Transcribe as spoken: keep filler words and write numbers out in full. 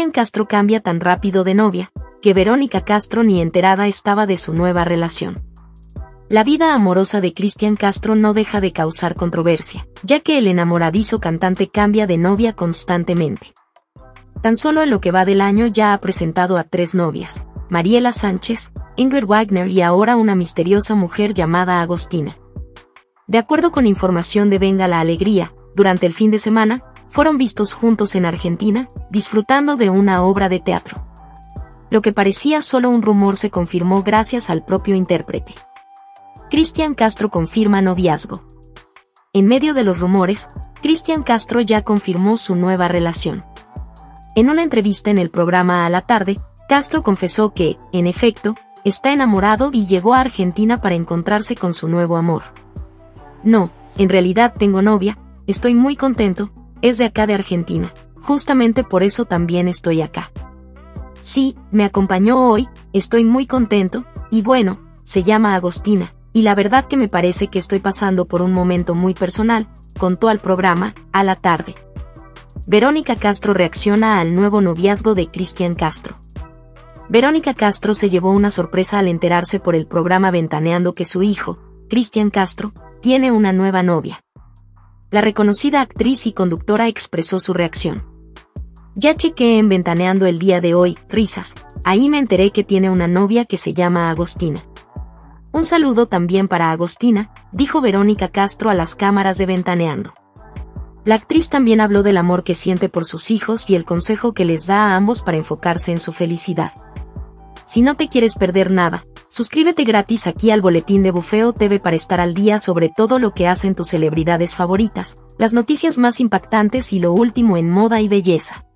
Cristian Castro cambia tan rápido de novia, que Verónica Castro ni enterada estaba de su nueva relación. La vida amorosa de Cristian Castro no deja de causar controversia, ya que el enamoradizo cantante cambia de novia constantemente. Tan solo en lo que va del año ya ha presentado a tres novias: Mariela Sánchez, Ingrid Wagner y ahora una misteriosa mujer llamada Agostina. De acuerdo con información de Venga la Alegría, durante el fin de semana, fueron vistos juntos en Argentina, disfrutando de una obra de teatro. Lo que parecía solo un rumor se confirmó gracias al propio intérprete. Cristian Castro confirma noviazgo. En medio de los rumores, Cristian Castro ya confirmó su nueva relación. En una entrevista en el programa A la Tarde, Castro confesó que, en efecto, está enamorado y llegó a Argentina para encontrarse con su nuevo amor. No, en realidad tengo novia, estoy muy contento, es de acá de Argentina, justamente por eso también estoy acá. Sí, me acompañó hoy, estoy muy contento, y bueno, se llama Agostina, y la verdad que me parece que estoy pasando por un momento muy personal, contó al programa A la Tarde. Verónica Castro reacciona al nuevo noviazgo de Cristian Castro. Verónica Castro se llevó una sorpresa al enterarse por el programa Ventaneando que su hijo, Cristian Castro, tiene una nueva novia. La reconocida actriz y conductora expresó su reacción. Ya chequé en Ventaneando el día de hoy, risas, ahí me enteré que tiene una novia que se llama Agostina. Un saludo también para Agostina, dijo Verónica Castro a las cámaras de Ventaneando. La actriz también habló del amor que siente por sus hijos y el consejo que les da a ambos para enfocarse en su felicidad. Si no te quieres perder nada, suscríbete gratis aquí al Boletín de Bufeo T V para estar al día sobre todo lo que hacen tus celebridades favoritas, las noticias más impactantes y lo último en moda y belleza.